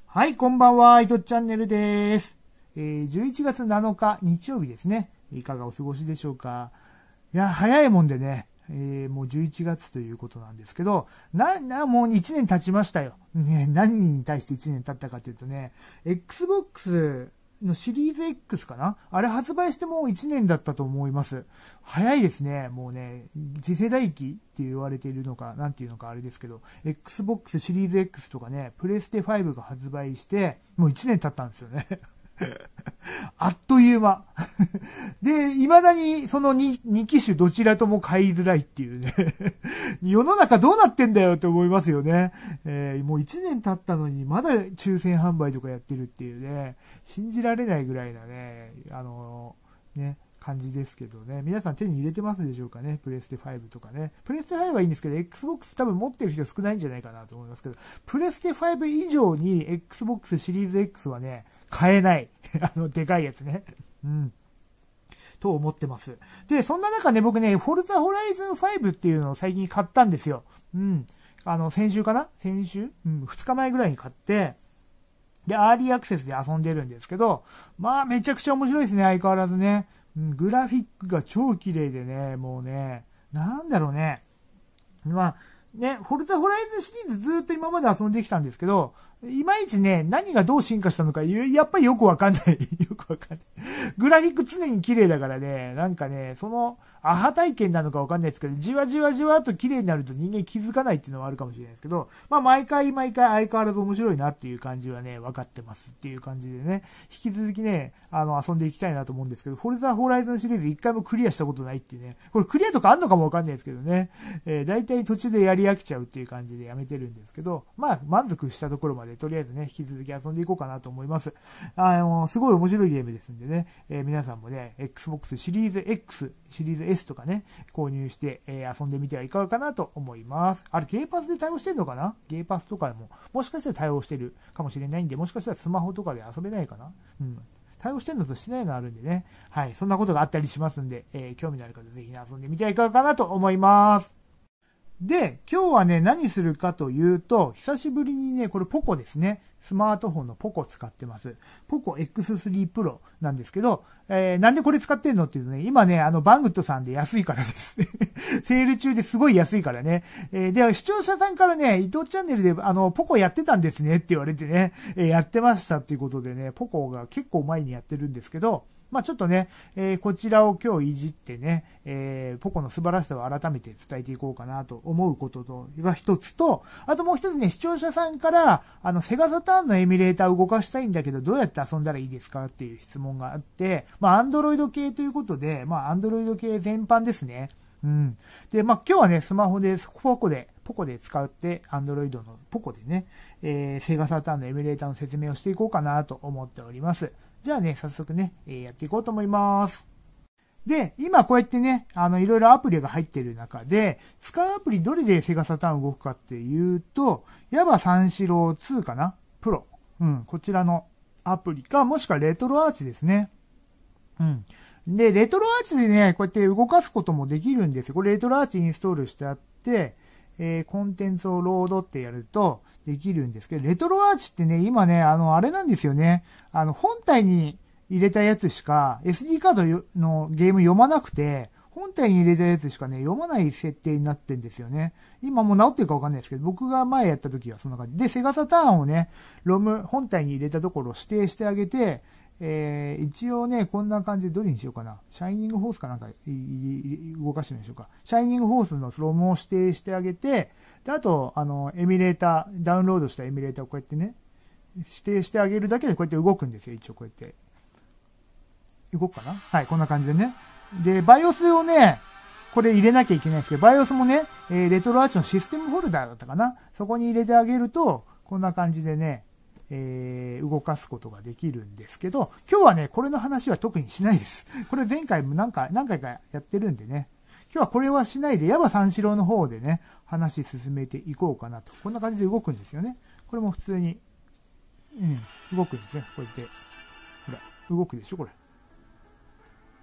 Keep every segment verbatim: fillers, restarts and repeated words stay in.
はい、こんばんは、いとチャンネルです。えー、じゅういちがつなのか日曜日ですね。いかがお過ごしでしょうか。いや、早いもんでね、えー、もうじゅういちがつということなんですけど、な、な、もういちねん経ちましたよ。ね、何に対していちねん経ったかというとね、Xbox のシリーズ X かなあれ発売してもういちねんだったと思います。早いですね。もうね、次世代機って言われているのか、なんていうのかあれですけど、Xbox シリーズ X とかね、プレステファイブが発売して、もういちねん経ったんですよね。あっという間。で、未だにその 2, 2機種どちらとも買いづらいっていうね。世の中どうなってんだよって思いますよね。えー、もういちねん経ったのにまだ抽選販売とかやってるっていうね、信じられないぐらいなね、あのー、ね、感じですけどね。皆さん手に入れてますでしょうかね。プレステファイブとかね。プレステファイブはいいんですけど、Xbox 多分持ってる人少ないんじゃないかなと思いますけど、プレステファイブ以上に Xbox シリーズ X はね、買えない。あの、でかいやつね。うん。と思ってます。で、そんな中ね、僕ね、フォルザホライズンファイブっていうのを最近買ったんですよ。うん。あの、先週かな先週うん、ふつかまえぐらいに買って、で、アーリーアクセスで遊んでるんですけど、まあ、めちゃくちゃ面白いですね、相変わらずね。うん、グラフィックが超綺麗でね、もうね、なんだろうね。まあ、ね、フォルザホライズンシリーズずっと今まで遊んできたんですけど、いまいちね、何がどう進化したのか、やっぱりよくわかんない。よくわかんない。グラフィック常に綺麗だからね、なんかね、その、アハ体験なのかわかんないですけど、じわじわじわと綺麗になると人間気づかないっていうのはあるかもしれないですけど、まあ毎回毎回相変わらず面白いなっていう感じはね、分かってますっていう感じでね、引き続きね、あの、遊んでいきたいなと思うんですけど、フォルザホライズンシリーズ一回もクリアしたことないっていうね、これクリアとかあんのかもわかんないですけどね、えー、大体途中でやり飽きちゃうっていう感じでやめてるんですけど、まあ満足したところまでとりあえずね、引き続き遊んでいこうかなと思います。あの、すごい面白いゲームですんでね、えー、皆さんもね、Xbox シリーズ X、シリーズ S とかね、購入して、えー、遊んでみてはいかがかなと思います。あれ、ゲーパスで対応してるのかなゲーパスとかも、もしかしたら対応してるかもしれないんで、もしかしたらスマホとかで遊べないかなうん。対応してるのとしてないのあるんでね。はい。そんなことがあったりしますんで、えー、興味のある方ぜひ、ね、遊んでみてはいかがかなと思います。で、今日はね、何するかというと、久しぶりにね、これポコですね。スマートフォンのポコ使ってます。ポコ エックススリー Pro なんですけど、えー、なんでこれ使ってんのっていうとね、今ね、あの、バングットさんで安いからですね。セール中ですごい安いからね。えー、で、視聴者さんからね、伊藤チャンネルで、あの、ポコやってたんですねって言われてね、えー、やってましたっていうことでね、ポコが結構前にやってるんですけど、まあちょっとね、えー、こちらを今日いじってね、えー、ポコの素晴らしさを改めて伝えていこうかなと思うこととが一つと、あともう一つね、視聴者さんから、あの、セガサターンのエミュレーターを動かしたいんだけど、どうやって遊んだらいいですかっていう質問があって、まあ、アンドロイド系ということで、まあ、アンドロイド系全般ですね。うん。で、まあ、今日はね、スマホで、ポコで、ポコで使って、アンドロイドのポコでね、えー、セガサターンのエミュレーターの説明をしていこうかなと思っております。じゃあね、早速ね、えー、やっていこうと思います。で、今こうやってね、あの、いろいろアプリが入っている中で、使うアプリどれでセガサターン動くかっていうと、ヤバ三四郎ツーかなプロ。うん、こちらのアプリか、もしくはレトロアーチですね。うん。で、レトロアーチでね、こうやって動かすこともできるんですよ。これレトロアーチインストールしてあって、えー、コンテンツをロードってやるとできるんですけど、レトロアーチってね、今ね、あの、あれなんですよね。あの、本体に入れたやつしか エスディー カードのゲーム読まなくて、本体に入れたやつしかね、読まない設定になってんですよね。今もう治ってるかわかんないですけど、僕が前やった時はそんな感じ。で、セガサターンをね、ロム、本体に入れたところを指定してあげて、えー、一応ね、こんな感じでどれにしようかな。シャイニングホースかなんか動かしてみましょうか。シャイニングホースのロムを指定してあげて、で、あと、あの、エミュレーター、ダウンロードしたエミュレーターをこうやってね、指定してあげるだけでこうやって動くんですよ。一応こうやって。動くかなはい、こんな感じでね。で、バイオスをね、これ入れなきゃいけないんですけど、バイオスもね、えー、レトロアーチのシステムフォルダーだったかなそこに入れてあげると、こんな感じでね、えー、動かすことができるんですけど、今日はね、これの話は特にしないです。これ前回も何回、何回かやってるんでね、今日はこれはしないで、ヤバ三四郎の方でね、話進めていこうかなと。こんな感じで動くんですよね。これも普通に、うん、動くんですね。こうやって。ほら、動くでしょ、これ。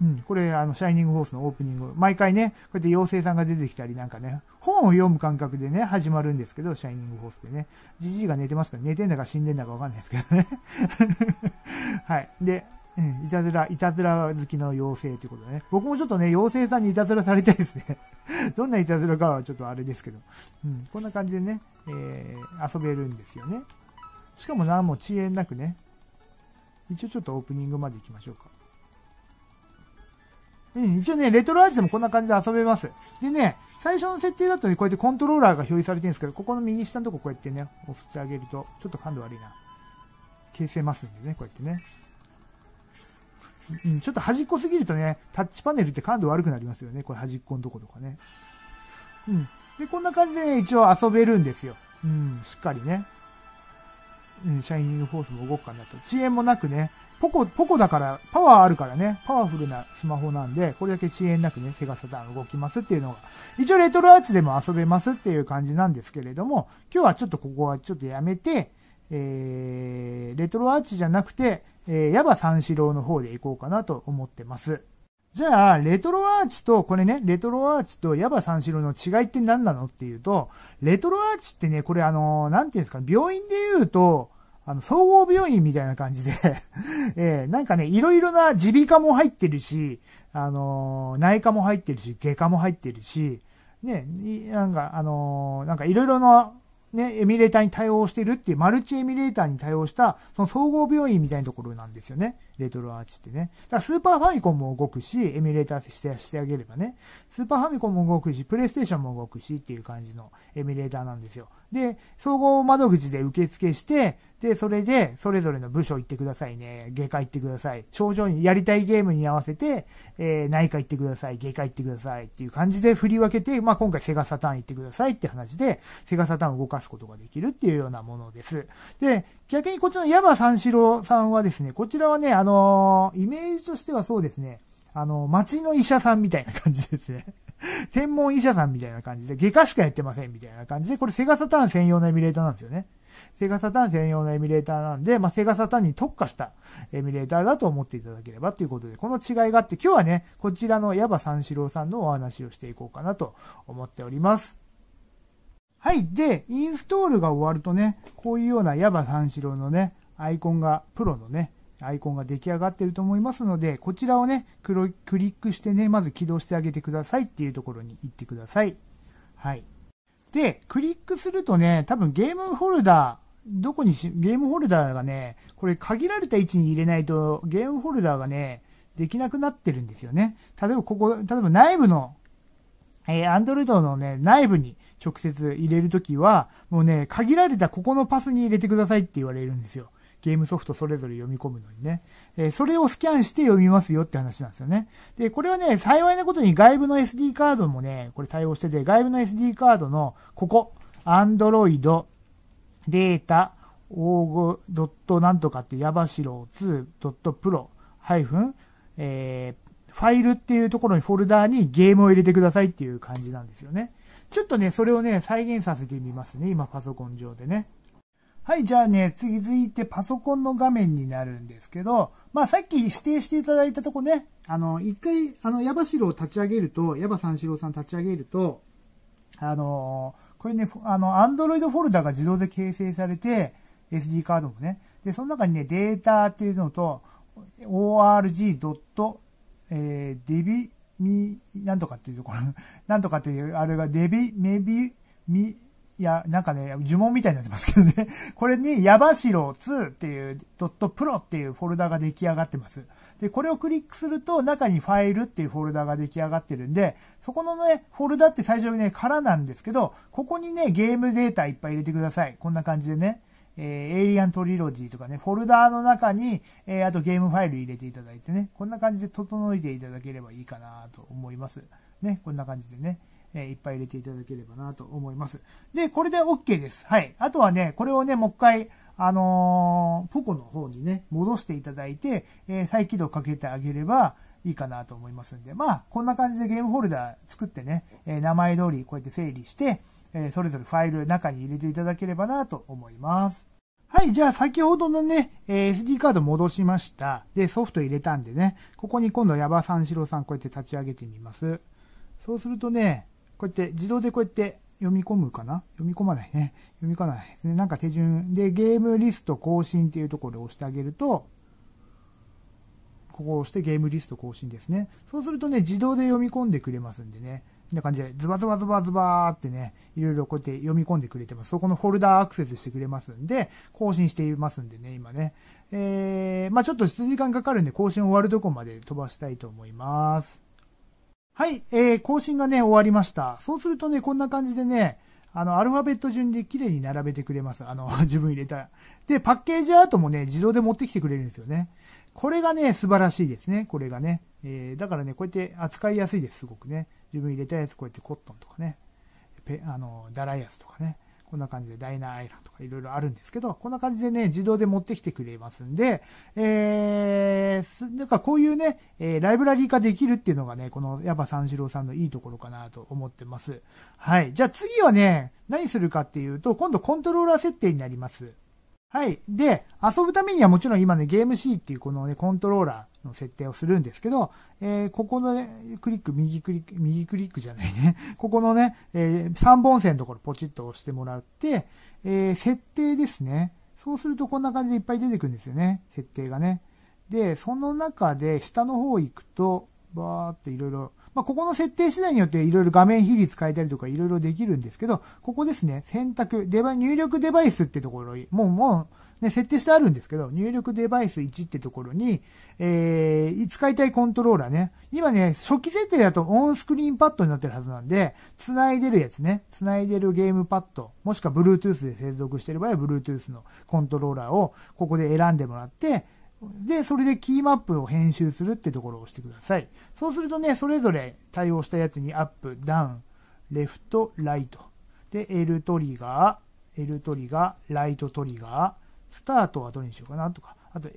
うん、これ、あの、シャイニングフォースのオープニング。毎回ね、こうやって妖精さんが出てきたりなんかね、本を読む感覚でね、始まるんですけど、シャイニングフォースでね。じじいが寝てますから、寝てんだか死んでんだかわかんないですけどね。はい。で、うん、いたずら、いたずら好きの妖精ということでね。僕もちょっとね、妖精さんにいたずらされたいですね。どんないたずらかはちょっとあれですけど。うん、こんな感じでね、えー、遊べるんですよね。しかも何も遅延なくね。一応ちょっとオープニングまで行きましょうか。うん、一応ね、レトロアーチでもこんな感じで遊べます。でね、最初の設定だとね、こうやってコントローラーが表示されてるんですけど、ここの右下のとここうやってね、押してあげると、ちょっと感度悪いな。消せますんでね、こうやってね。うん、ちょっと端っこすぎるとね、タッチパネルって感度悪くなりますよね。これ端っこのとことかね。うん。で、こんな感じで、ね、一応遊べるんですよ。うん、しっかりね。うん、シャイニングフォースも動くかなと。遅延もなくね、ポコ、ポコだから、パワーあるからね、パワフルなスマホなんで、これだけ遅延なくね、セガサターン動きますっていうのが、一応レトロアーチでも遊べますっていう感じなんですけれども、今日はちょっとここはちょっとやめて、えー、レトロアーチじゃなくて、えー、ヤバ三四郎の方で行こうかなと思ってます。じゃあ、レトロアーチと、これね、レトロアーチとヤバ三四郎の違いって何なのっていうと、レトロアーチってね、これあのー、なんていうんですか、病院で言うと、あの、総合病院みたいな感じで、えー、なんかね、いろいろな耳鼻科も入ってるし、あのー、内科も入ってるし、外科も入ってるし、ね、なんか、あのー、なんかいろいろな、ね、エミュレーターに対応してるっていう、マルチエミュレーターに対応した、その総合病院みたいなところなんですよね。レトロアーチってね。だからスーパーファミコンも動くし、エミュレーターしてしてあげればね。スーパーファミコンも動くし、プレイステーションも動くしっていう感じのエミュレーターなんですよ。で、総合窓口で受付して、で、それで、それぞれの部署行ってくださいね。外科行ってください。症状に、やりたいゲームに合わせて、えー、内科行ってください。外科行ってください。っていう感じで振り分けて、まあ、今回セガサターン行ってくださいって話で、セガサターンを動かすことができるっていうようなものです。で、逆にこっちのヤバ三四郎さんはですね、こちらはね、あのー、イメージとしてはそうですね、あの、町の医者さんみたいな感じですね。専門医者さんみたいな感じで、外科しかやってませんみたいな感じで、これセガサターン専用のエミュレーターなんですよね。セガサターン専用のエミュレーターなんで、まあ、セガサターンに特化したエミュレーターだと思っていただければということで、この違いがあって、今日はね、こちらのヤバ三四郎さんのお話をしていこうかなと思っております。はい。で、インストールが終わるとね、こういうようなヤバ三四郎のね、アイコンが、プロのね、アイコンが出来上がっていると思いますので、こちらをね、クリックしてね、まず起動してあげてくださいっていうところに行ってください。はい。で、クリックするとね、多分ゲームフォルダー、どこにし、ゲームフォルダーがね、これ限られた位置に入れないと、ゲームフォルダーがね、できなくなってるんですよね。例えばここ、例えば内部の、えー、Android のね、内部に直接入れるときは、もうね、限られたここのパスに入れてくださいって言われるんですよ。ゲームソフトそれぞれ読み込むのにね。えー、それをスキャンして読みますよって話なんですよね。で、これはね、幸いなことに外部の エスディー カードもね、これ対応してて、外部の エスディー カードの、ここ、Android、データ、オーゴドットなんとかってヤバシローツードットプロハイフン、えー、ファイルっていうところにフォルダーにゲームを入れてくださいっていう感じなんですよね。ちょっとね、それをね、再現させてみますね。今パソコン上でね。はい、じゃあね、次続いてパソコンの画面になるんですけど、まあさっき指定していただいたとこね、あの、一回、あの、ヤバシロを立ち上げると、ヤバ三四郎さん立ち上げると、あのー、これね、あの、Android フォルダが自動で形成されて、エスディー カードもね。で、その中にね、データっていうのと、オーアールジー. えー、デビ、ミ、なんとかっていうところ、なんとかっていう、あれがデビ、メビ、ミ、いや、なんかね、呪文みたいになってますけどね。これに、ヤバシロツーっていう、ドットプロっていうフォルダが出来上がってます。で、これをクリックすると、中にファイルっていうフォルダが出来上がってるんで、そこのね、フォルダって最初にね、空なんですけど、ここにね、ゲームデータいっぱい入れてください。こんな感じでね。えー、エイリアントリロジーとかね、フォルダーの中に、えー、あとゲームファイル入れていただいてね、こんな感じで整えていただければいいかなと思います。ね、こんな感じでね。えー、いっぱい入れていただければなと思います。で、これで OK です。はい。あとはね、これをね、もう一回、あのー、ポコの方にね、戻していただいて、えー、再起動かけてあげればいいかなと思いますんで、まあ、こんな感じでゲームフォルダ作ってね、えー、名前通りこうやって整理して、えー、それぞれファイル中に入れていただければなと思います。 はい、じゃあ先ほどのね、えー、エスディー カード戻しました。で、ソフト入れたんでね、ここに今度、矢場三四郎さんこうやって立ち上げてみます。そうするとね、こうやって自動でこうやって読み込むかな読み込まないね。読み込まないですね。なんか手順で、ゲームリスト更新っていうところを押してあげると、ここを押してゲームリスト更新ですね。そうするとね、自動で読み込んでくれますんでね。こんな感じで、ズバズバズバズバーってね、いろいろこうやって読み込んでくれてます。そこのフォルダーアクセスしてくれますんで、更新していますんでね、今ね。えー、まあちょっと時間かかるんで、更新終わるとこまで飛ばしたいと思います。はい、えー、更新がね、終わりました。そうするとね、こんな感じでね、あの、アルファベット順で綺麗に並べてくれます。あの、自分入れた。で、パッケージアートもね、自動で持ってきてくれるんですよね。これがね、素晴らしいですね。これがね。えー、だからね、こうやって扱いやすいです、すごくね。自分入れたやつ、こうやってコットンとかね。ペあの、ダライアスとかね。こんな感じでダイナーアイランとかいろいろあるんですけど、こんな感じでね、自動で持ってきてくれますんで、えー、なんかこういうね、えー、ライブラリー化できるっていうのがね、この矢場三四郎さんのいいところかなと思ってます。はい。じゃあ次はね、何するかっていうと、今度コントローラー設定になります。はい。で、遊ぶためにはもちろん今ね、ゲーム C っていうこのね、コントローラーの設定をするんですけど、えー、ここのね、クリック、右クリック、右クリックじゃないね。ここのね、えー、さんぼん線のところポチッと押してもらって、えー、設定ですね。そうするとこんな感じでいっぱい出てくるんですよね。設定がね。で、その中で下の方行くと、バーっといろいろ、まあ、ここの設定次第によっていろいろ画面比率変えたりとかいろいろできるんですけど、ここですね、選択、デバイ、入力デバイスってところに、もう、もう、ね、設定してあるんですけど、入力デバイスいちってところに、えー、使いたいコントローラーね。今ね、初期設定だとオンスクリーンパッドになってるはずなんで、繋いでるやつね、繋いでるゲームパッド、もしくは Bluetooth で接続している場合は Bluetooth のコントローラーをここで選んでもらって、で、それでキーマップを編集するってところを押してください。そうするとね、それぞれ対応したやつにアップ、ダウン、レフト、ライト。で、L トリガー、L トリガー、ライトトリガー、スタートはどれにしようかなとか。あと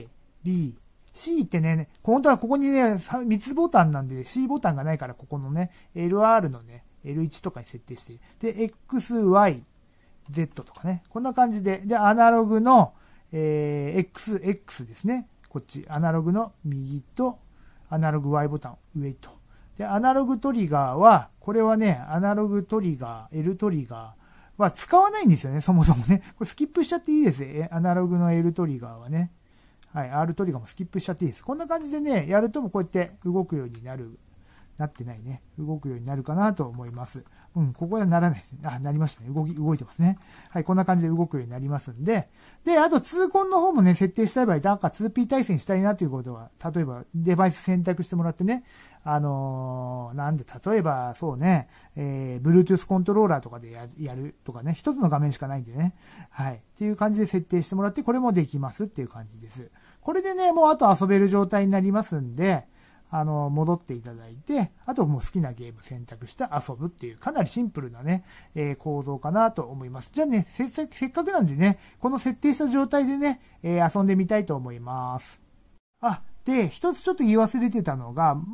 A、B、C ってね、本当はここにね、みっつボタンなんで C ボタンがないから、ここのね、エルアール のね、エルワン とかに設定して。で、X、Y、Z とかね。こんな感じで。で、アナログの、えー、X、X ですね。こっち、アナログの右と、アナログ Y ボタン、上と。で、アナログトリガーは、これはね、アナログトリガー、L トリガーは使わないんですよね、そもそもね。これスキップしちゃっていいですね。アナログの L トリガーはね。はい、R トリガーもスキップしちゃっていいです。こんな感じでね、やるともこうやって動くようになる。なってないね。動くようになるかなと思います。うん、ここはならないですね。あ、なりましたね。動き、動いてますね。はい、こんな感じで動くようになりますんで。で、あと、痛恨の方もね、設定したい場合、なんか ツーピー 対戦したいなということは、例えば、デバイス選択してもらってね、あのー、なんで、例えば、そうね、えー、Bluetooth コントローラーとかでや、やるとかね、一つの画面しかないんでね。はい。っていう感じで設定してもらって、これもできますっていう感じです。これでね、もうあと遊べる状態になりますんで、あの、戻っていただいて、あともう好きなゲーム選択して遊ぶっていう、かなりシンプルなね、えー、構造かなと思います。じゃあねせ、せっかくなんでね、この設定した状態でね、えー、遊んでみたいと思います。あ、で、一つちょっと言い忘れてたのが、うん、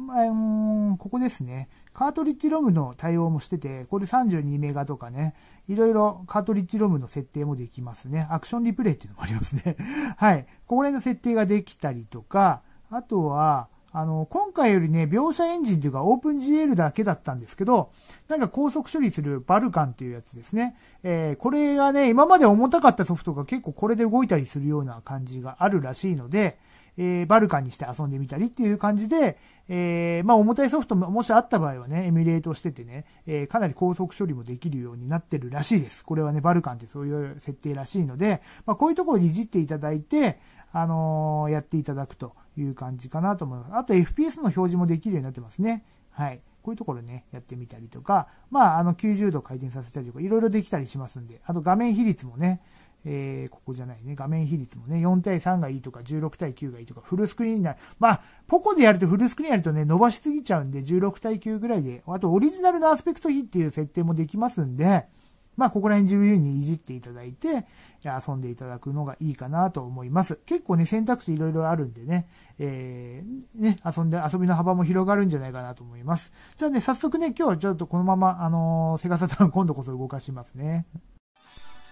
ここですね。カートリッジロムの対応もしてて、これさんじゅうにメガとかね、いろいろカートリッジロムの設定もできますね。アクションリプレイっていうのもありますね。はい。ここら辺の設定ができたりとか、あとは、あの、今回よりね、描写エンジンというか OpenGL だけだったんですけど、なんか高速処理するバルカンっていうやつですね。えー、これがね、今まで重たかったソフトが結構これで動いたりするような感じがあるらしいので、えー、バルカンにして遊んでみたりっていう感じで、えー、まあ重たいソフトももしあった場合はね、エミュレートしててね、えー、かなり高速処理もできるようになってるらしいです。これはね、バルカンってそういう設定らしいので、まあこういうところにいじっていただいて、あのー、やっていただくという感じかなと思います。あと エフピーエス の表示もできるようになってますね。はい。こういうところね、やってみたりとか、まあ、あの、きゅうじゅうど回転させたりとか、いろいろできたりしますんで、あと画面比率もね、えー、ここじゃないね、画面比率もね、よんたいさんがいいとか、じゅうろくたいきゅうがいいとか、フルスクリーンになる。まあ、ポコでやるとフルスクリーンやるとね、伸ばしすぎちゃうんで、じゅうろくたいきゅうぐらいで、あとオリジナルのアスペクト比っていう設定もできますんで、まあ、ここら辺自由にいじっていただいて、遊んでいただくのがいいかなと思います。結構ね、選択肢いろいろあるんでね、えー、ね、遊んで、遊びの幅も広がるんじゃないかなと思います。じゃあね、早速ね、今日はちょっとこのまま、あのー、セガサターン今度こそ動かしますね。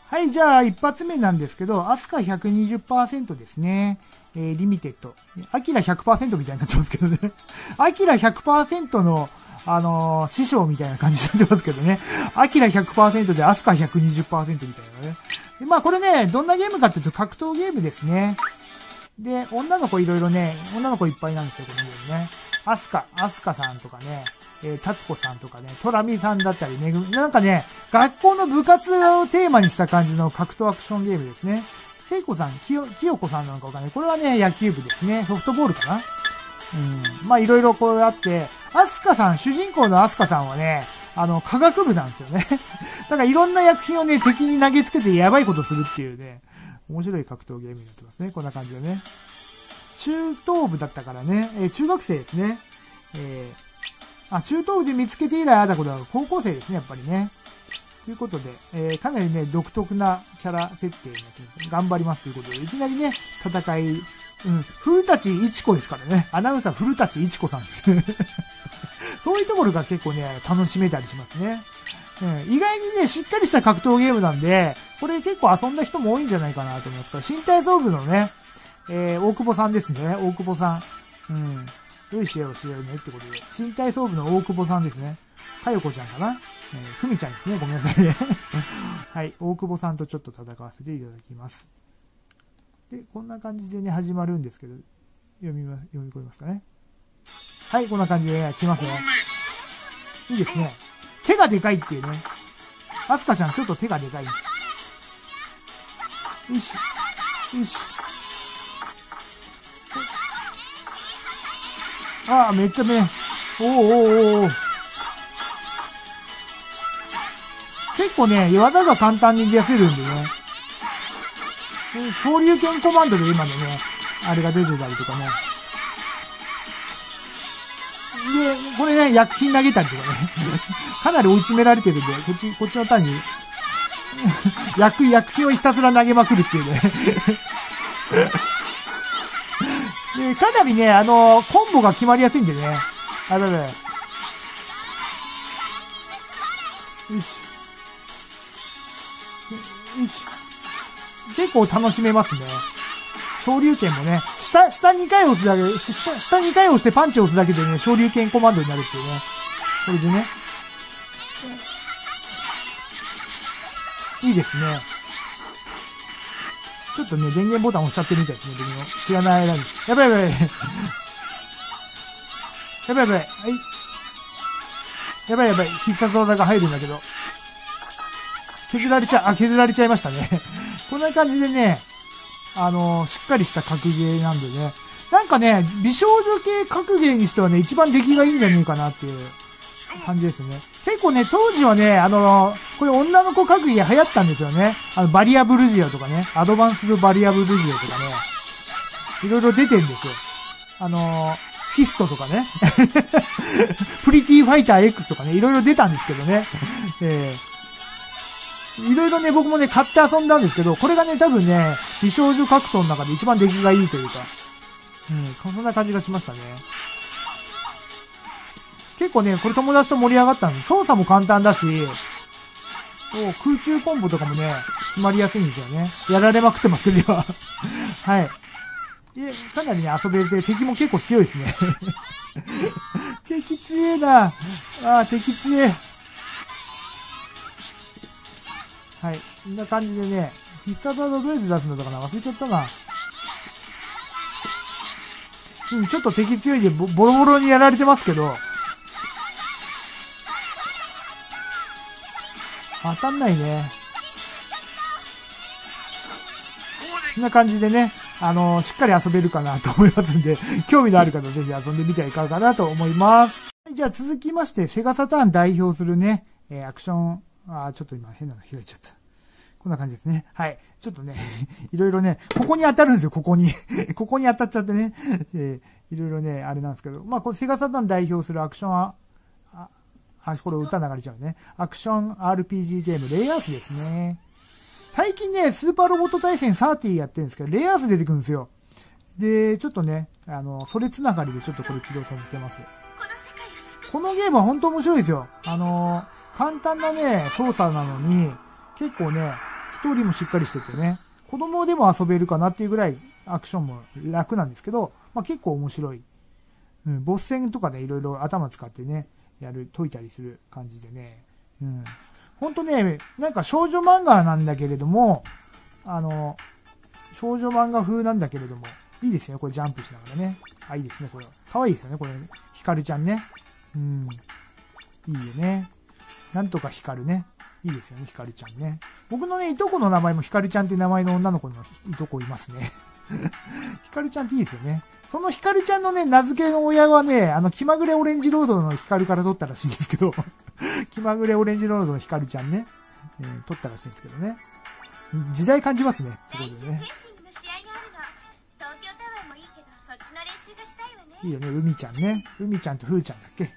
はい、じゃあ一発目なんですけど、アスカ ひゃくにじゅっパーセント ですね。えー、リミテッド。アキラ ひゃくパーセント みたいになってますけどね。アキラ ひゃくパーセント の、あのー、師匠みたいな感じになってますけどね。アキラ ひゃくパーセント でアスカ ひゃくにじゅっパーセント みたいなね。でまあこれね、どんなゲームかっていうと格闘ゲームですね。で、女の子いろいろね、女の子いっぱいなんですよ、このゲームね。アスカ、アスカさんとかね、えー、タツコさんとかね、トラミさんだったりね、なんかね、学校の部活をテーマにした感じの格闘アクションゲームですね。聖子さん、きよ、きよこさんなのかわかんない。これはね、野球部ですね。ソフトボールかな。うん。まあ、いろいろこうあって、アスカさん、主人公のアスカさんはね、あの、科学部なんですよね。だからいろんな薬品をね、敵に投げつけてやばいことするっていうね、面白い格闘ゲームになってますね。こんな感じでね。中等部だったからね、えー、中学生ですね。えー、あ、中等部で見つけて以来あったことは高校生ですね、やっぱりね。ということで、えー、かなりね、独特なキャラ設定になってます。頑張りますということで、いきなりね、戦い、うん、古舘一子ですからね。アナウンサー古舘一子さんです。そういうところが結構ね、楽しめたりしますね。うん、意外にね、しっかりした格闘ゲームなんで、これ結構遊んだ人も多いんじゃないかなと思いますから、新体操部のね、えー、大久保さんですね。大久保さん。うん。良い試合をしようねってことで。新体操部の大久保さんですね。かよこちゃんかな。えー、ふみちゃんですね。ごめんなさいね。はい。大久保さんとちょっと戦わせていただきます。で、こんな感じでね、始まるんですけど、読みま、読み込みますかね。はい。こんな感じで、ね、来ますね。いいですね。手がでかいっていうね。アスカちゃんちょっと手がでかい。よし。よし。ああ、めっちゃね、おーおーおー結構ね、技が簡単に出せるんでね。昇竜拳コマンドで今のね、あれが出てたりとかね。で、これね、薬品投げたりとかね。かなり追い詰められてるんで、こっち、こっちの単に、薬、薬品をひたすら投げまくるっていうね。でかなりね、あのー、コンボが決まりやすいんでね。あれだね。よし。よし。結構楽しめますね。昇竜拳もね、下、下にかい押すだけ、下、下にかい押してパンチを押すだけでね、昇竜拳コマンドになるっていうね。これでね。いいですね。ちょっとね、電源ボタン押しちゃってるみたいですね、僕の。知らない間に。やばいやばい。やばいやばい。はい。やばいやばい。必殺技が入るんだけど。削られちゃ、あ、削られちゃいましたね。こんな感じでね、あのー、しっかりした格ゲーなんでね。なんかね、美少女系格ゲーにしてはね、一番出来がいいんじゃねえかなっていう感じですね。結構ね、当時はね、あのー、これ女の子格ゲー流行ったんですよね。あの、バリアブルジアとかね、アドバンスドバリアブルジアとかね、いろいろ出てんですよ。あのー、フィストとかね、プリティファイター X とかね、いろいろ出たんですけどね。えーいろいろね、僕もね、買って遊んだんですけど、これがね、多分ね、美少女格闘の中で一番出来がいいというか、うん、そんな感じがしましたね。結構ね、これ友達と盛り上がったんで、操作も簡単だし、お空中コンボとかもね、決まりやすいんですよね。やられまくってますけど、今。はい。で、かなりね、遊べて、敵も結構強いですね。敵強えな。あー、敵強え。はい。こんな感じでね、必殺技どうやって出すのとかな忘れちゃったな。うん、ちょっと敵強いでボボロボロにやられてますけど、当たんないね。こんな感じでね、あのー、しっかり遊べるかなと思いますんで、興味のある方ぜひ遊んでみてはいかがかなと思います。じゃあ続きまして、セガサターン代表するね、えー、アクション、あー、ちょっと今変なの開いちゃった。こんな感じですね。はい。ちょっとね、いろいろね、ここに当たるんですよ、ここに。ここに当たっちゃってね。えー、いろいろね、あれなんですけど。まあ、これセガサターン代表するアクションあ、あ、あ、これ歌流れちゃうね。アクション アールピージー ゲーム、レイアースですね。最近ね、スーパーロボット対戦サーティーやってるんですけど、レイアース出てくるんですよ。で、ちょっとね、あの、それつながりでちょっとこれ起動させてます。このゲームは本当面白いですよ。あの、簡単なね、操作なのに、結構ね、 ストーリーもしっかりしててね、子供でも遊べるかなっていうぐらいアクションも楽なんですけど、まあ、結構面白い。うん、ボス戦とかね、いろいろ頭使ってね、やる、解いたりする感じでね。うん。ほんとね、なんか少女漫画なんだけれども、あの、少女漫画風なんだけれども、いいですね、これジャンプしながらね。あ、いいですね、これ。かわいいですよね、これ。ヒカルちゃんね。うん。いいよね。なんとかヒカルね。いいですよね、ヒカルちゃんね。僕のね、いとこの名前もヒカルちゃんって名前の女の子のいとこいますね。ヒカルちゃんっていいですよね。そのヒカルちゃんのね、名付けの親はね、あの、気まぐれオレンジロードのヒカルから取ったらしいんですけど、気まぐれオレンジロードのヒカルちゃんね、えー、取ったらしいんですけどね。時代感じますね、すごいね。いいよね、海ちゃんね。海ちゃんとふーちゃんだっけ。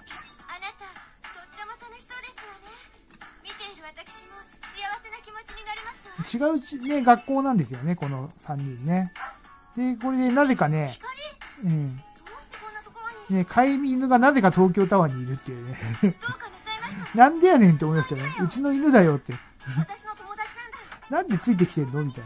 違うね、学校なんですよね、このさんにんね。で、これでなぜかね、うん。ね、飼い犬がなぜか東京タワーにいるっていうね。なんでやねんって思いますけどね。うちの犬だよって。なんでついてきてんのみたい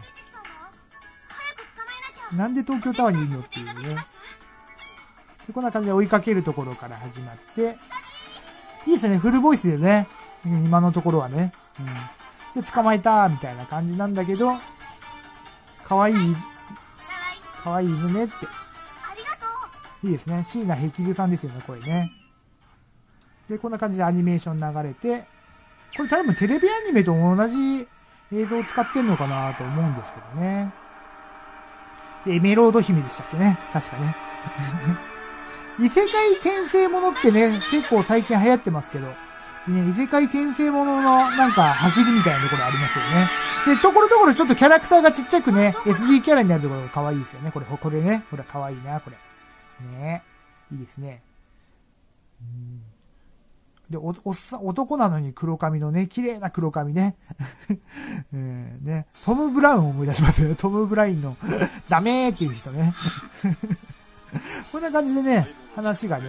な。なんで東京タワーにいるのっていうね。でこんな感じで追いかけるところから始まって、いいですね、フルボイスでね。今のところはね。うん、で、捕まえたみたいな感じなんだけど、かわいい、かわいい犬ねって。いいですね。椎名ヘキルさんですよね、これね。で、こんな感じでアニメーション流れて、これ多分テレビアニメと同じ映像を使ってんのかなと思うんですけどね。で、エメロード姫でしたっけね。確かね。異世界転生ものってね、結構最近流行ってますけど、ね、異世界転生もののなんか走りみたいなところありますよね。で、ところどころちょっとキャラクターがちっちゃくね、エスディー キャラになるところが可愛いですよね。これ、これね。これ可愛いな、これ。ねいいですね。うんで、お、おっさん、男なのに黒髪のね、綺麗な黒髪ね。えー、ね。トム・ブラウンを思い出しますよね。トム・ブラインのダメーっていう人ね。こんな感じでね、話がね、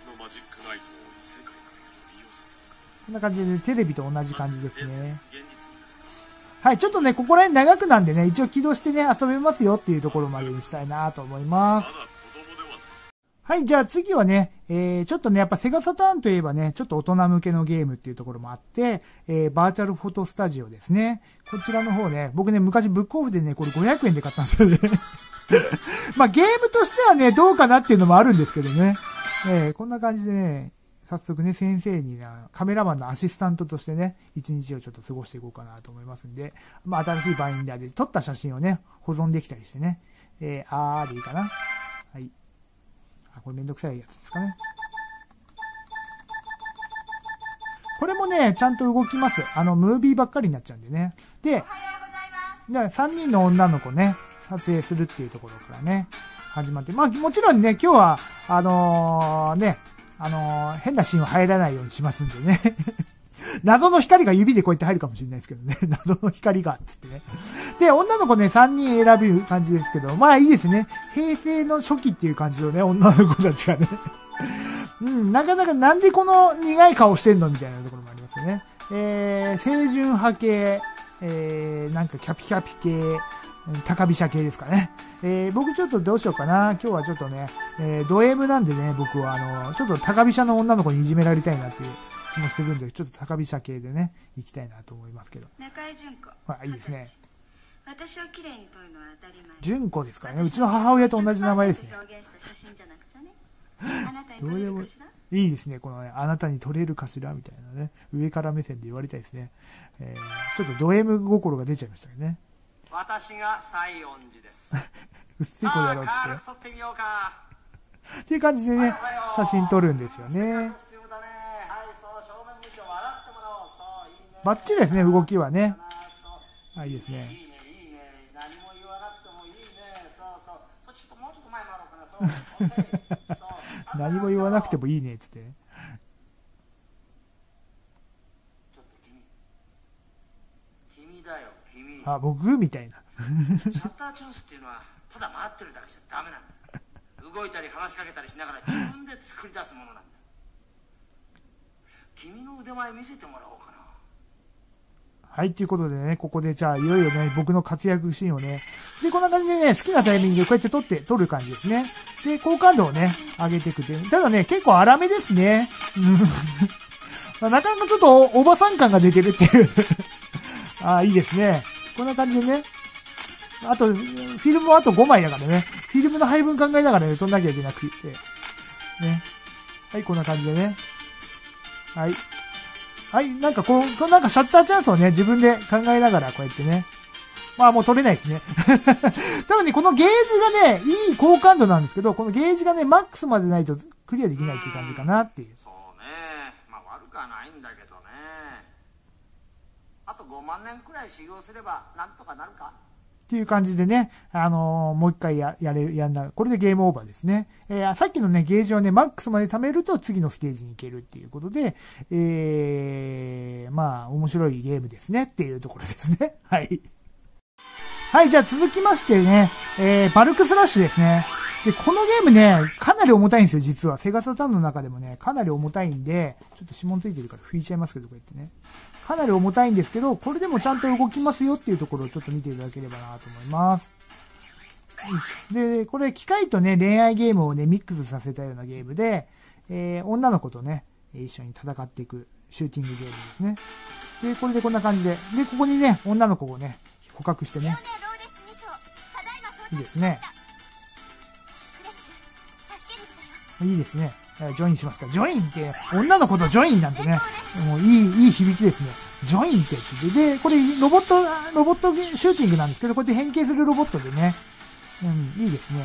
こんな感じで、ね、テレビと同じ感じですね。はい、ちょっとね、ここら辺長くなんでね、一応起動してね、遊べますよっていうところまでにしたいなと思います。はい、じゃあ次はね、えー、ちょっとね、やっぱセガサターンといえばね、ちょっと大人向けのゲームっていうところもあって、えー、バーチャルフォトスタジオですね。こちらの方ね、僕ね、昔ブックオフでね、これごひゃくえんで買ったんですよね。まあゲームとしてはね、どうかなっていうのもあるんですけどね。えー、こんな感じでね、早速ね、先生にカメラマンのアシスタントとしてね、一日をちょっと過ごしていこうかなと思いますんで、まあ新しいバインダーで撮った写真をね、保存できたりしてね、えー、あーでいいかな。はい。あ、これめんどくさいやつですかね。これもね、ちゃんと動きます。あの、ムービーばっかりになっちゃうんでね。で、さんにんの女の子ね、撮影するっていうところからね、始まって。まあ、もちろんね、今日は、あのー、ね、あのー、変なシーンは入らないようにしますんでね。謎の光が指でこうやって入るかもしれないですけどね。謎の光が、つってね。で、女の子ね、さんにん選ぶ感じですけど、まあいいですね。平成の初期っていう感じのね、女の子たちがね。うん、なかなかなんでこの苦い顔してんのみたいなところもありますよね。えー、清純派系、えー、なんかキャピキャピ系、高飛車系ですかね。えー、僕ちょっとどうしようかな。今日はちょっとね、えー、ド M なんでね、僕はあの、ちょっと高飛車の女の子にいじめられたいなっていう気もするんで、ちょっと高飛車系でね、行きたいなと思いますけど。 中井純子。 まあ、いいですね。 私を綺麗に撮るのは当たり前。 純子ですからね。うちの母親と同じ名前ですね。 表現した写真じゃなくてね。あなたに撮れるかしら？ いいですね。このね、あなたに撮れるかしらみたいなね。上から目線で言われたいですね。えー、ちょっとド M 心が出ちゃいましたね。 私が西園寺です。 うっせえこれやろうっつって。 撮ってみようか。 っていう感じでね、写真撮るんですよね。バッチリですね、動きはね。あ、いいですね。何も言わなくてもいいねっつって。あ、僕みたいな。 シャッターチャンスっていうのはただ待ってるだけじゃダメなんだ。動いたり話しかけたりしながら自分で作り出すものなんだ。君の腕前見せてもらおうかな。 はい、ということでね、ここでじゃあ、いよいよね、僕の活躍シーンをね、で、こんな感じでね、好きなタイミングでこうやって撮って、撮る感じですね。で、好感度をね、上げていくっていう。ただね、結構粗めですね。うん。まあ、なかなかちょっとおばさん感が出てるっていう。ああ、いいですね。こんな感じでね。あと、フィルムはあとごまいだからね。フィルムの配分考えながらね、撮んなきゃいけなくて。ね。はい、こんな感じでね。はい。はい、なんかこう、なんかシャッターチャンスをね、自分で考えながらこうやってね。まあもう撮れないですね。ただね、このゲージがね、いい好感度なんですけど、このゲージがね、マックスまでないとクリアできないっていう感じかなっていう。 そうね。まあ悪くはないんだけどね。あとごまん年くらい修行すればなんとかなるかっていう感じでね、あのー、もう一回や、やれる、やんな、これでゲームオーバーですね。えー、さっきのね、ゲージをね、マックスまで貯めると次のステージに行けるっていうことで、えー、まあ、面白いゲームですねっていうところですね。はい。はい、じゃあ続きましてね、えー、バルクスラッシュですね。で、このゲームね、かなり重たいんですよ、実は。セガサターンの中でもね、かなり重たいんで、ちょっと指紋ついてるから拭いちゃいますけど、こうやってね。かなり重たいんですけど、これでもちゃんと動きますよっていうところをちょっと見ていただければなと思います。で、これ機械とね、恋愛ゲームをね、ミックスさせたようなゲームで、えー、女の子とね、一緒に戦っていくシューティングゲームですね。で、これでこんな感じで、で、ここにね、女の子をね、捕獲してね。いいですね。いいですね。ジョインしますか。ジョインって、女の子とジョインなんてね、もういい、いい響きですね。ジョインって言って。で、これ、ロボット、ロボットシューティングなんですけど、こうやって変形するロボットでね、うん、いいですね。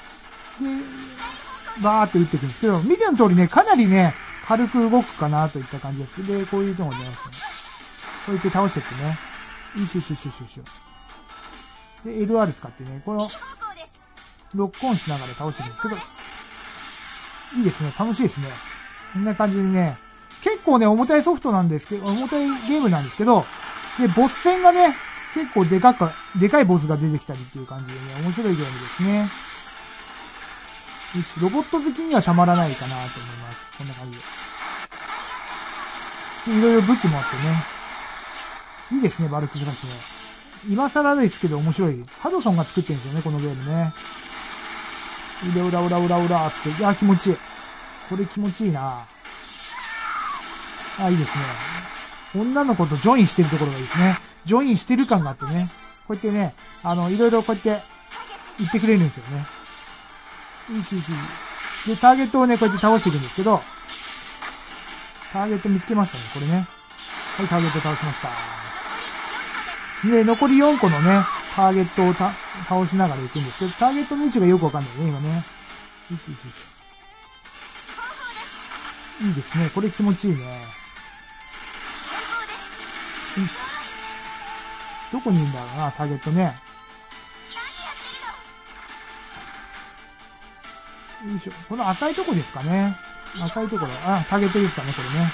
で、バーって打っていくんですけど、見ての通りね、かなりね、軽く動くかなといった感じです。で、こういうのをね、こうやって倒していってね。よしよしよしよしよし。で、エルアール 使ってね、この、ロックオンしながら倒してるんですけど、いいですね。楽しいですね。こんな感じでね、結構ね、重たいソフトなんですけど、重たいゲームなんですけど、で、ボス戦がね、結構でかく、でかいボスが出てきたりっていう感じでね、面白いゲームですね。よし、ロボット好きにはたまらないかなと思います。こんな感じで。いろいろ武器もあってね。いいですね、バルクスラッシュね。今更ですけど面白い。ハドソンが作ってるんですよね、このゲームね。で、裏裏裏裏って。いや、気持ちいい。これ気持ちいいな。あ、いいですね。女の子とジョインしてるところがいいですね。ジョインしてる感があってね。こうやってね、あの、いろいろこうやって言ってくれるんですよね。いしいし。で、ターゲットをね、こうやって倒していくんですけど、ターゲット見つけましたね、これね。はい、ターゲット倒しました。で、残りよんこのね、ターゲットをた倒しながら行くんですけど、ターゲットの位置がよくわかんないね、今ね。よしよしよし。いいですね。これ気持ちいいね。よし。どこにいるんだろうな、ターゲットね。よいしょ。この赤いとこですかね。赤いところ。あ、ターゲットですかね、これね。よ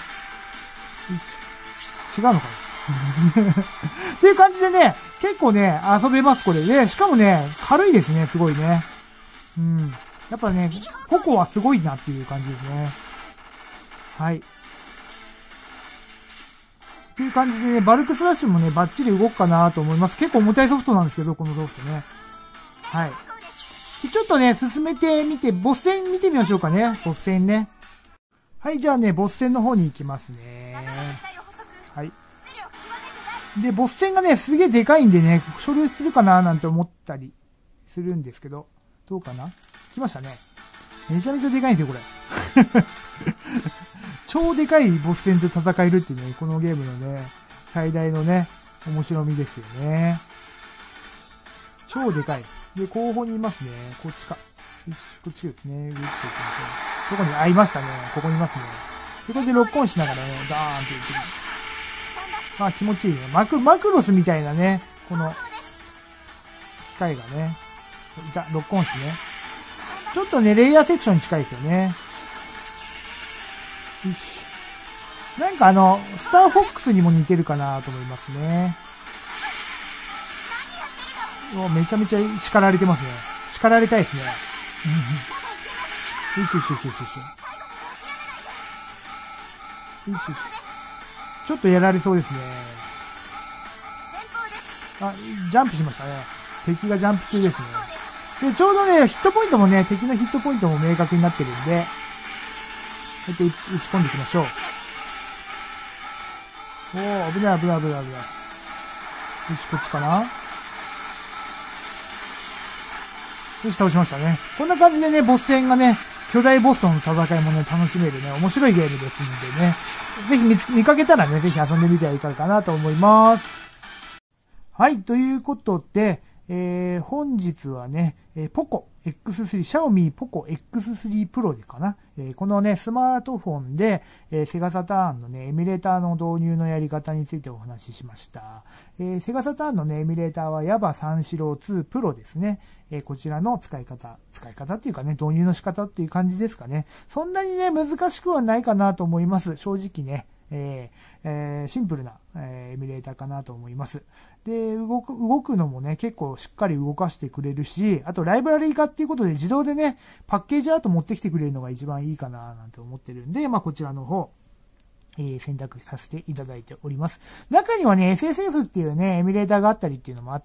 し。違うのかなっていう感じでね、結構ね、遊べます、これで。しかもね、軽いですね、すごいね。うん。やっぱね、ココはすごいなっていう感じですね。はい。っていう感じでね、バルクスラッシュもね、バッチリ動くかなと思います。結構重たいソフトなんですけど、このソフトね。はい。ちょっとね、進めてみて、ボス戦見てみましょうかね。ボス戦ね。はい、じゃあね、ボス戦の方に行きますね。はい。で、ボス戦がね、すげえでかいんでね、所有するかななんて思ったりするんですけど、どうかな？来ましたね。めちゃめちゃでかいんですよ、これ。超でかいボス戦で戦えるっていうね、このゲームのね、最大のね、面白みですよね。超でかい。で、後方にいますね。こっちか。よし、こっちですね。グッと行きましょう。ここに、あ、いましたね。ここにいますね。で、これでロックオンしながらね、ダーンって言ってる。まあ気持ちいいね。マク、マクロスみたいなね、この、機械がね、いた、ロックオンしてね。ちょっとね、レイヤーセクションに近いですよね。よし。なんかあの、スターフォックスにも似てるかなと思いますね。めちゃめちゃ叱られてますね。叱られたいですね。よしよしよしよしよし。よしよし。ちょっとやられそうですね。 あ、ジャンプしましたね。敵がジャンプ中ですね。で、ちょうどね、ヒットポイントもね、敵のヒットポイントも明確になってるんで、こうやって打ち込んでいきましょう。おー、危ない危ない危ない危ない。よし、こっちかな。よし、倒しましたね。こんな感じでね、ボス戦がね、巨大ボスとの戦いもね、楽しめるね、面白いゲームですのでね、ぜひ見つ、見かけたらね、ぜひ遊んでみてはいかがかなと思います。はい、ということで、えー、本日はね、えー、ポコ エックススリー、シャオミポコ エックススリー プロでかな、えー、このね、スマートフォンで、えー、セガサターンのね、エミュレーターの導入のやり方についてお話ししました。えー、セガサターンのね、エミュレーターは ヤバ三四郎ツープロですね。えー、こちらの使い方、使い方っていうかね、導入の仕方っていう感じですかね。そんなにね、難しくはないかなと思います。正直ね。えーえー、シンプルな、えー、エミュレーターかなと思います。で、動く、動くのもね、結構しっかり動かしてくれるし、あとライブラリー化っていうことで自動でね、パッケージアート持ってきてくれるのが一番いいかななんて思ってるんで、まあこちらの方、えー、選択させていただいております。中にはね、エスエスエフ っていうね、エミュレーターがあったりっていうのもあって、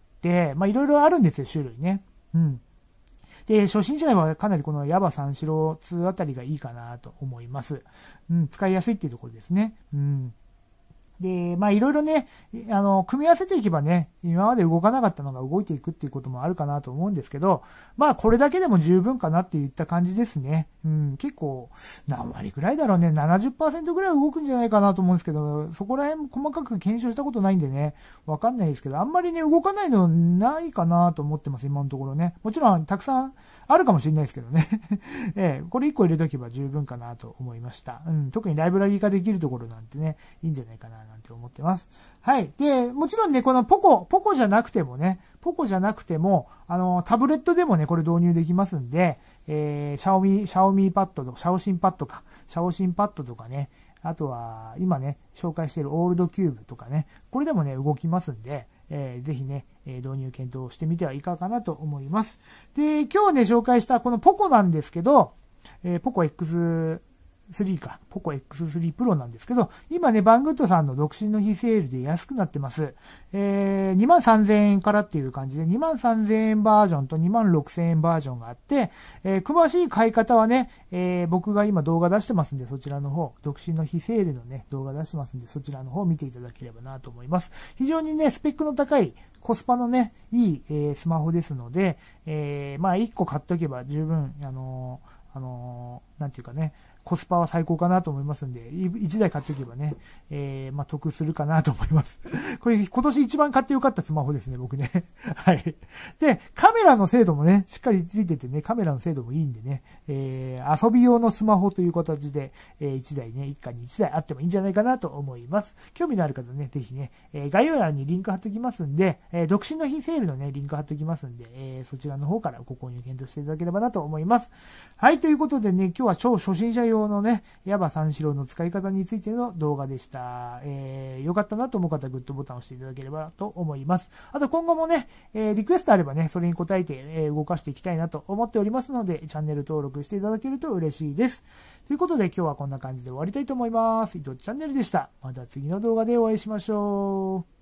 まあいろいろあるんですよ、種類ね。うん。で、初心者にはかなりこの ヤバ三四郎ツーあたりがいいかなと思います。うん、使いやすいっていうところですね。うん。で、まあいろいろね、あの、組み合わせていけばね、今まで動かなかったのが動いていくっていうこともあるかなと思うんですけど、まあこれだけでも十分かなっていった感じですね。うん、結構、何割ぐらいだろうね、ななじゅっパーセント ぐらい動くんじゃないかなと思うんですけど、そこら辺細かく検証したことないんでね、わかんないですけど、あんまりね、動かないのないかなと思ってます、今のところね。もちろん、たくさんあるかもしれないですけどね。ええ、これいっこ入れとけば十分かなと思いました。うん、特にライブラリー化できるところなんてね、いいんじゃないかななんて思ってます。はい。で、もちろんね、このポコ、ポコじゃなくてもね、ポコじゃなくても、あの、タブレットでもね、これ導入できますんで、えー、シャオミ、シャオミパッドとか、シャオシンパッドか、シャオシンパッドとかね、あとは、今ね、紹介しているオールドキューブとかね、これでもね、動きますんで、えー、ぜひね、えー、導入検討してみてはいかがかなと思います。で、今日ね、紹介したこのポコなんですけど、えー、ポコ エックススリー か、ポコ エックススリー プロなんですけど、今ね、バングッドさんの独身の日セールで安くなってます。えー、にまんさんぜんえんからっていう感じで、にまんさんぜんえんバージョンとにまんろくせんえんバージョンがあって、えー、詳しい買い方はね、えー、僕が今動画出してますんで、そちらの方、独身の日セールのね、動画出してますんで、そちらの方を見ていただければなと思います。非常にね、スペックの高い、コスパのね、いい、えー、スマホですので、えー、まあいっこ買っとけば十分、あのー、あのー、なんていうかね、コスパは最高かなと思いますんで、いちだい買っておけばね、えー、まあ、得するかなと思います。これ、今年一番買ってよかったスマホですね、僕ね。はい。で、カメラの精度もね、しっかりついててね、カメラの精度もいいんでね、えー、遊び用のスマホという形で、えー、いちだいね、一家にいちだいあってもいいんじゃないかなと思います。興味のある方ね、ぜひね、えー、概要欄にリンク貼っておきますんで、えー、独身の日セールのね、リンク貼っておきますんで、えー、そちらの方からご購入検討していただければなと思います。はい、ということでね、今日は超初心者用のね、ヤバ三四郎の使い方についての動画でした。えー、よかったなと思う方はグッドボタンを押していただければと思います。あと今後もね、えー、リクエストあればね、それに答えて、えー、動かしていきたいなと思っておりますので、チャンネル登録していただけると嬉しいです。ということで今日はこんな感じで終わりたいと思います。伊藤チャンネルでした。また次の動画でお会いしましょう。